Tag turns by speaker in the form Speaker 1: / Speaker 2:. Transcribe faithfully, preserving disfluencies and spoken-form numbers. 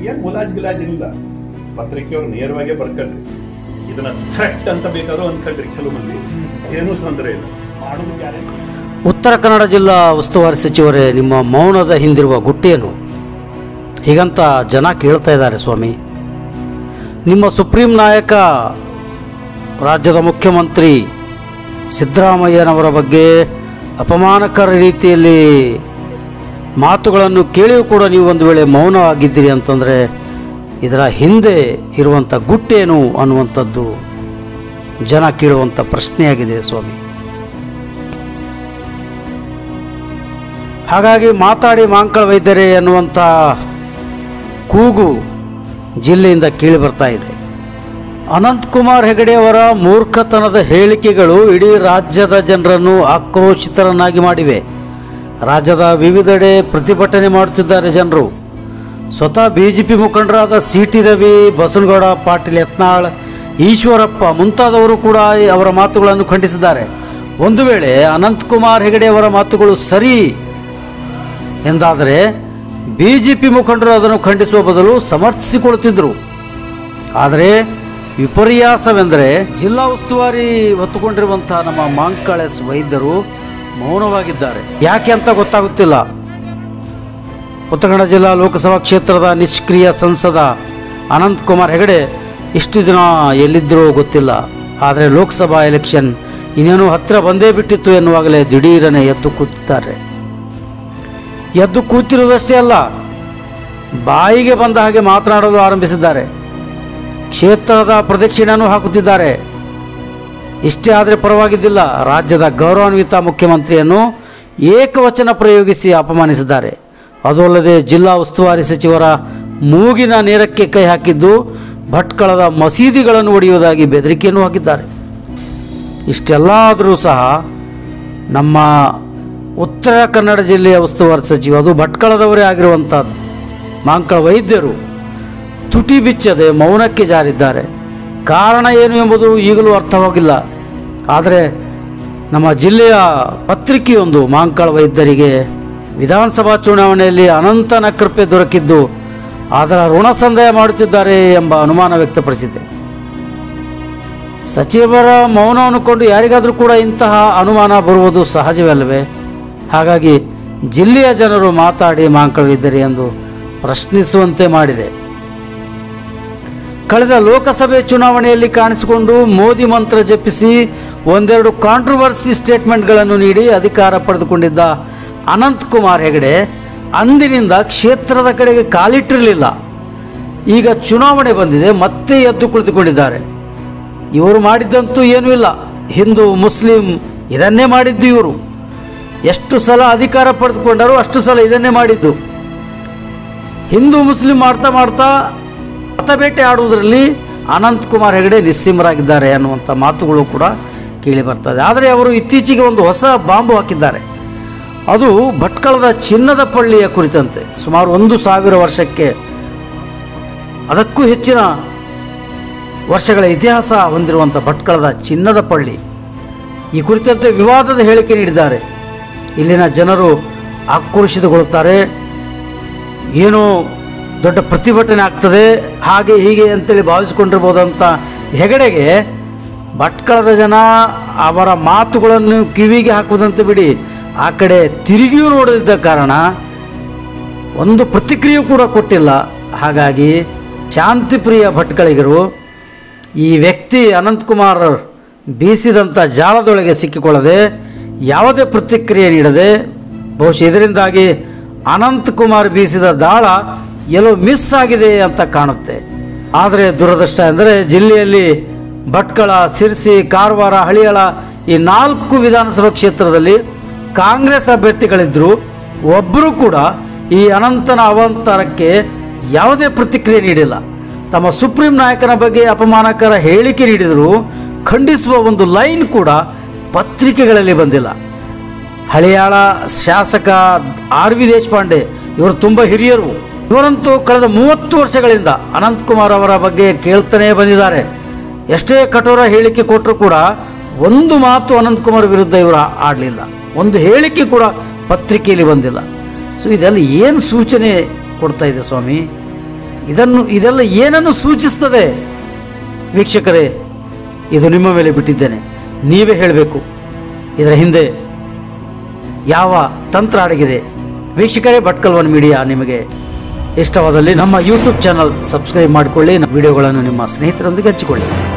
Speaker 1: ಏನ್ ಮುಲಾಜ್ ಗಿಲಾಜ್ ಇಲ್ಲ, ಪತ್ರಿಕೆಯವ್ರು ನೇರವಾಗೇ ಬರ್ಕಳ್ರಿ. ಇದನ್ನ ಥ್ರೆಟ್ ಅಂತ ಬೇಕಾದ್ರೂ ಅಂದ್ಕೊಂಡ್ರಿ ಕೆಲವು ಮಂದಿ, ಏನೂ ತೊಂದರೆ ಇಲ್ಲ, ಮಾಡೋದು ಗ್ಯಾರಂಟಿ.
Speaker 2: ಉತ್ತರ ಕನ್ನಡ ಜಿಲ್ಲಾ ಉಸ್ತುವಾರಿ ಸಚಿವರೇ, ನಿಮ್ಮ ಮೌನದ ಹಿಂದಿರುವ ಗುಟ್ಟೇನು? ಹೀಗಂತ ಜನ ಕೇಳ್ತಾ ಇದ್ದಾರೆ ಸ್ವಾಮಿ. ನಿಮ್ಮ ಸುಪ್ರೀಂ ನಾಯಕ ರಾಜ್ಯದ ಮುಖ್ಯಮಂತ್ರಿ ಸಿದ್ದರಾಮಯ್ಯನವರ ಬಗ್ಗೆ ಅಪಮಾನಕರ ರೀತಿಯಲ್ಲಿ ಮಾತುಗಳನ್ನು ಕೇಳಿಯೂ ಕೂಡ ನೀವು ಒಂದು ವೇಳೆ ಮೌನವಾಗಿದ್ದೀರಿ ಅಂತಂದರೆ ಇದರ ಹಿಂದೆ ಇರುವಂಥ ಗುಟ್ಟೇನು ಅನ್ನುವಂಥದ್ದು ಜನ ಕೇಳುವಂಥ ಪ್ರಶ್ನೆಯಾಗಿದೆ ಸ್ವಾಮಿ. ಹಾಗಾಗಿ ಮಾತಾಡಿ ಮಾಂಕಳ ವೈದ್ಯರೇ ಎನ್ನುವಂಥ ಕೂಗು ಜಿಲ್ಲೆಯಿಂದ ಕೇಳಿ ಬರ್ತಾ ಇದೆ. ಅನಂತಕುಮಾರ್ ಹೆಗಡೆಯವರ ಮೂರ್ಖತನದ ಹೇಳಿಕೆಗಳು ಇಡೀ ರಾಜ್ಯದ ಜನರನ್ನು ಆಕ್ರೋಶಿತರನ್ನಾಗಿ ಮಾಡಿವೆ. ರಾಜ್ಯದ ವಿವಿಧೆಡೆ ಪ್ರತಿಭಟನೆ ಮಾಡುತ್ತಿದ್ದಾರೆ ಜನರು. ಸ್ವತಃ ಬಿ ಜೆ ಪಿ ಮುಖಂಡರಾದ ಸಿ ಟಿ ರವಿ, ಬಸನಗೌಡ ಪಾಟೀಲ್ ಯತ್ನಾಳ್, ಈಶ್ವರಪ್ಪ ಮುಂತಾದವರು ಕೂಡ ಅವರ ಮಾತುಗಳನ್ನು ಖಂಡಿಸಿದ್ದಾರೆ. ಒಂದು ವೇಳೆ ಅನಂತಕುಮಾರ್ ಹೆಗಡೆಯವರ ಮಾತುಗಳು ಸರಿ ಎಂದಾದರೆ ಬಿ ಜೆ ಪಿ ಮುಖಂಡರು ಅದನ್ನು ಖಂಡಿಸುವ ಬದಲು ಸಮರ್ಥಿಸಿಕೊಳ್ತಿದ್ರು. ಆದರೆ ವಿಪರ್ಯಾಸವೆಂದರೆ ಜಿಲ್ಲಾ ಉಸ್ತುವಾರಿ ಹೊತ್ತುಕೊಂಡಿರುವಂತಹ ನಮ್ಮ ಮಾಂಕಳ ಎಸ್ ವೈದ್ಯರು ಮೌನವಾಗಿದ್ದಾರೆ. ಯಾಕೆ ಅಂತ ಗೊತ್ತಾಗುತ್ತಿಲ್ಲ. ಉತ್ತರ ಕನ್ನಡ ಜಿಲ್ಲಾ ಲೋಕಸಭಾ ಕ್ಷೇತ್ರದ ನಿಷ್ಕ್ರಿಯ ಸಂಸದ ಅನಂತಕುಮಾರ್ ಹೆಗಡೆ ಇಷ್ಟು ದಿನ ಎಲ್ಲಿದ್ದರೋ ಗೊತ್ತಿಲ್ಲ. ಆದರೆ ಲೋಕಸಭಾ ಎಲೆಕ್ಷನ್ ಇನ್ನೇನು ಹತ್ತಿರ ಬಂದೇ ಬಿಟ್ಟಿತ್ತು ಎನ್ನುವಾಗಲೇ ದಿಢೀರನೆ ಎದ್ದು ಕೂತಿದ್ದಾರೆ. ಎದ್ದು ಕೂತಿರುವುದಷ್ಟೇ ಅಲ್ಲ, ಬಾಯಿಗೆ ಬಂದ ಹಾಗೆ ಮಾತನಾಡಲು ಆರಂಭಿಸಿದ್ದಾರೆ. ಕ್ಷೇತ್ರದ ಪ್ರದಕ್ಷಿಣೆಯನ್ನು ಹಾಕುತ್ತಿದ್ದಾರೆ. ಇಷ್ಟೇ ಆದರೆ ಪರವಾಗಿದ್ದಿಲ್ಲ, ರಾಜ್ಯದ ಗೌರವಾನ್ವಿತ ಮುಖ್ಯಮಂತ್ರಿಯನ್ನು ಏಕವಚನ ಪ್ರಯೋಗಿಸಿ ಅಪಮಾನಿಸಿದ್ದಾರೆ. ಅದು ಅಲ್ಲದೆ ಜಿಲ್ಲಾ ಉಸ್ತುವಾರಿ ಸಚಿವರ ಮೂಗಿನ ನೇರಕ್ಕೆ ಕೈ ಹಾಕಿದ್ದು ಭಟ್ಕಳದ ಮಸೀದಿಗಳನ್ನು ಒಡೆಯುವುದಾಗಿ ಬೆದರಿಕೆಯನ್ನು ಹಾಕಿದ್ದಾರೆ. ಇಷ್ಟೆಲ್ಲ ಆದರೂ ಸಹ ನಮ್ಮ ಉತ್ತರ ಕನ್ನಡ ಜಿಲ್ಲೆಯ ಉಸ್ತುವಾರಿ ಸಚಿವ, ಅದು ಭಟ್ಕಳದವರೇ ಆಗಿರುವಂಥದ್ದು ಮಾಂಕಳ ವೈದ್ಯರು, ತುಟಿ ಬಿಚ್ಚದೆ ಮೌನಕ್ಕೆ ಜಾರಿದ್ದಾರೆ. ಕಾರಣ ಏನು ಎಂಬುದು ಈಗಲೂ ಅರ್ಥವಾಗಿಲ್ಲ. ಆದರೆ ನಮ್ಮ ಜಿಲ್ಲೆಯ ಪತ್ರಿಕೆಯೊಂದು ಮಾಂಕಳ ವೈದ್ಯರಿಗೆ ವಿಧಾನಸಭಾ ಚುನಾವಣೆಯಲ್ಲಿ ಅನಂತ ನಕೃಪೆ ದೊರಕಿದ್ದು ಅದರ ಋಣ ಸಂದಾಯ ಮಾಡುತ್ತಿದ್ದಾರೆ ಎಂಬ ಅನುಮಾನ ವ್ಯಕ್ತಪಡಿಸಿದೆ. ಸಚಿವರ ಮೌನವನ್ನು ಕೊಂಡು ಯಾರಿಗಾದರೂ ಕೂಡ ಇಂತಹ ಅನುಮಾನ ಬರುವುದು ಸಹಜವೇ ಅಲ್ಲವೇ? ಹಾಗಾಗಿ ಜಿಲ್ಲೆಯ ಜನರು ಮಾತಾಡಿ ಮಾಂಕಳ ವೈದ್ಯರೇ ಎಂದು ಪ್ರಶ್ನಿಸುವಂತೆ ಮಾಡಿದೆ. ಕಳೆದ ಲೋಕಸಭೆ ಚುನಾವಣೆಯಲ್ಲಿ ಕಾಣಿಸಿಕೊಂಡು ಮೋದಿ ಮಂತ್ರ ಜಪಿಸಿ ಒಂದೆರಡು ಕಾಂಟ್ರವರ್ಸಿ ಸ್ಟೇಟ್ಮೆಂಟ್ಗಳನ್ನು ನೀಡಿ ಅಧಿಕಾರ ಪಡೆದುಕೊಂಡಿದ್ದ ಅನಂತಕುಮಾರ್ ಹೆಗಡೆ ಅಂದಿನಿಂದ ಕ್ಷೇತ್ರದ ಕಡೆಗೆ ಕಾಲಿಟ್ಟಿರಲಿಲ್ಲ. ಈಗ ಚುನಾವಣೆ ಬಂದಿದೆ, ಮತ್ತೆ ಎದ್ದು ಕುಳಿತುಕೊಂಡಿದ್ದಾರೆ. ಇವರು ಮಾಡಿದ್ದಂತೂ ಏನೂ ಇಲ್ಲ, ಹಿಂದೂ ಮುಸ್ಲಿಂ ಇದನ್ನೇ ಮಾಡಿದ್ದು. ಇವರು ಎಷ್ಟು ಸಲ ಅಧಿಕಾರ ಪಡೆದುಕೊಂಡರು ಅಷ್ಟು ಸಲ ಇದನ್ನೇ ಮಾಡಿದ್ದು. ಹಿಂದೂ ಮುಸ್ಲಿಂ ಮಾಡ್ತಾ ಮಾಡ್ತಾ ಮತಬೇಟೆ ಆಡುವುದರಲ್ಲಿ ಅನಂತಕುಮಾರ್ ಹೆಗಡೆ ನಿಸ್ಸೀಮರಾಗಿದ್ದಾರೆ ಅನ್ನುವಂಥ ಮಾತುಗಳು ಕೂಡ ಕೇಳಿ ಬರ್ತದೆ. ಆದರೆ ಅವರು ಇತ್ತೀಚೆಗೆ ಒಂದು ಹೊಸ ಬಾಂಬು ಹಾಕಿದ್ದಾರೆ. ಅದು ಭಟ್ಕಳದ ಚಿನ್ನದ ಪಳ್ಳಿಯ ಕುರಿತಂತೆ. ಸುಮಾರು ಒಂದು ಸಾವಿರ ವರ್ಷಕ್ಕೆ ಅದಕ್ಕೂ ಹೆಚ್ಚಿನ ವರ್ಷಗಳ ಇತಿಹಾಸ ಹೊಂದಿರುವಂಥ ಭಟ್ಕಳದ ಚಿನ್ನದ ಪಳ್ಳಿ, ಈ ಕುರಿತಂತೆ ವಿವಾದದ ಹೇಳಿಕೆ ನೀಡಿದ್ದಾರೆ. ಇಲ್ಲಿನ ಜನರು ಆಕ್ರೋಶಿತಗೊಳ್ಳುತ್ತಾರೆ. ಏನೋ ದೊಡ್ಡ ಪ್ರತಿಭಟನೆ ಆಗ್ತದೆ ಹಾಗೆ ಹೀಗೆ ಅಂತೇಳಿ ಭಾವಿಸಿಕೊಂಡಿರ್ಬೋದಂತ ಹೆಗಡೆಗೆ ಭಟ್ಕಳದ ಜನ ಅವರ ಮಾತುಗಳನ್ನು ಕಿವಿಗೆ ಹಾಕುವುದಂತೆ ಬಿಡಿ, ಆ ಕಡೆ ತಿರುಗಿಯೂ ನೋಡದಿದ್ದ ಕಾರಣ ಒಂದು ಪ್ರತಿಕ್ರಿಯೆ ಕೂಡ ಕೊಟ್ಟಿಲ್ಲ. ಹಾಗಾಗಿ ಶಾಂತಿಪ್ರಿಯ ಭಟ್ಕಳಿಗರು ಈ ವ್ಯಕ್ತಿ ಅನಂತಕುಮಾರ್ ಬೀಸಿದಂಥ ಜಾಲದೊಳಗೆ ಸಿಕ್ಕಿಕೊಳ್ಳದೆ ಯಾವುದೇ ಪ್ರತಿಕ್ರಿಯೆ ನೀಡದೆ, ಬಹುಶಃ ಇದರಿಂದಾಗಿ ಅನಂತಕುಮಾರ್ ಬೀಸಿದ ದಾಳ ಎಲ್ಲೋ ಮಿಸ್ ಆಗಿದೆ ಅಂತ ಕಾಣುತ್ತೆ. ಆದರೆ ದುರದೃಷ್ಟ ಎಂದರೆ ಜಿಲ್ಲೆಯಲ್ಲಿ ಭಟ್ಕಳ, ಸಿರ್ಸಿ, ಕಾರವಾರ, ಹಳಿಯಾಳ ಈ ನಾಲ್ಕು ವಿಧಾನಸಭಾ ಕ್ಷೇತ್ರದಲ್ಲಿ ಕಾಂಗ್ರೆಸ್ ಅಭ್ಯರ್ಥಿಗಳಿದ್ದರು. ಒಬ್ಬರೂ ಕೂಡ ಈ ಅನಂತನ ಅವಾಂತರಕ್ಕೆ ಯಾವುದೇ ಪ್ರತಿಕ್ರಿಯೆ ನೀಡಿಲ್ಲ. ತಮ್ಮ ಸುಪ್ರೀಂ ನಾಯಕನ ಬಗ್ಗೆ ಅಪಮಾನಕರ ಹೇಳಿಕೆ ನೀಡಿದರೂ ಖಂಡಿಸುವ ಒಂದು ಲೈನ್ ಕೂಡ ಪತ್ರಿಕೆಗಳಲ್ಲಿ ಬಂದಿಲ್ಲ. ಹಳಿಯಾಳ ಶಾಸಕ ಆರ್ ವಿ ದೇಶಪಾಂಡೆ ಇವರು ತುಂಬ ಹಿರಿಯರು. ಇವರಂತೂ ಕಳೆದ ಮೂವತ್ತು ವರ್ಷಗಳಿಂದ ಅನಂತಕುಮಾರ್ ಅವರ ಬಗ್ಗೆ ಕೇಳ್ತಾನೇ ಬಂದಿದ್ದಾರೆ. ಎಷ್ಟೇ ಕಠೋರ ಹೇಳಿಕೆ ಕೊಟ್ಟರೂ ಕೂಡ ಒಂದು ಮಾತು ಅನಂತಕುಮಾರ್ ವಿರುದ್ಧ ಇವರು ಆಡಲಿಲ್ಲ. ಒಂದು ಹೇಳಿಕೆ ಕೂಡ ಪತ್ರಿಕೆಯಲ್ಲಿ ಬಂದಿಲ್ಲ. ಸೊ ಇದೆಲ್ಲ ಏನು ಸೂಚನೆ ಕೊಡ್ತಾ ಇದೆ ಸ್ವಾಮಿ? ಇದನ್ನು ಇದೆಲ್ಲ ಏನನ್ನು ಸೂಚಿಸ್ತದೆ ವೀಕ್ಷಕರೇ? ಇದು ನಿಮ್ಮ ಮೇಲೆ ಬಿಟ್ಟಿದ್ದೇನೆ, ನೀವೇ ಹೇಳಬೇಕು ಇದರ ಹಿಂದೆ ಯಾವ ತಂತ್ರ ಅಡಗಿದೆ. ವೀಕ್ಷಕರೇ, ಭಟ್ಕಲ್ ಒನ್ ಮೀಡಿಯಾ ನಿಮಗೆ ಇಷ್ಟವಾದಲ್ಲಿ ನಮ್ಮ ಯೂಟ್ಯೂಬ್ ಚಾನಲ್ ಸಬ್ಸ್ಕ್ರೈಬ್ ಮಾಡಿಕೊಳ್ಳಿ, ವಿಡಿಯೋಗಳನ್ನು ನಿಮ್ಮ ಸ್ನೇಹಿತರೊಂದಿಗೆ ಹಂಚಿಕೊಳ್ಳಿ.